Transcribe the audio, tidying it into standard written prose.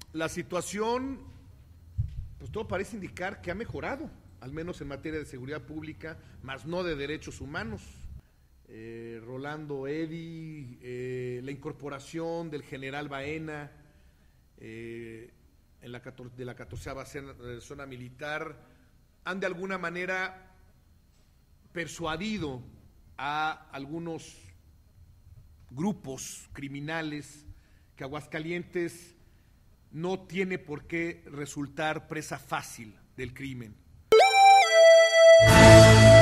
la situación, pues todo parece indicar que ha mejorado, al menos en materia de seguridad pública, más no de derechos humanos. Rolando Eddy, la incorporación del general Baena de la 14ª zona militar, han de alguna manera persuadido a algunos grupos criminales que Aguascalientes no tiene por qué resultar presa fácil del crimen.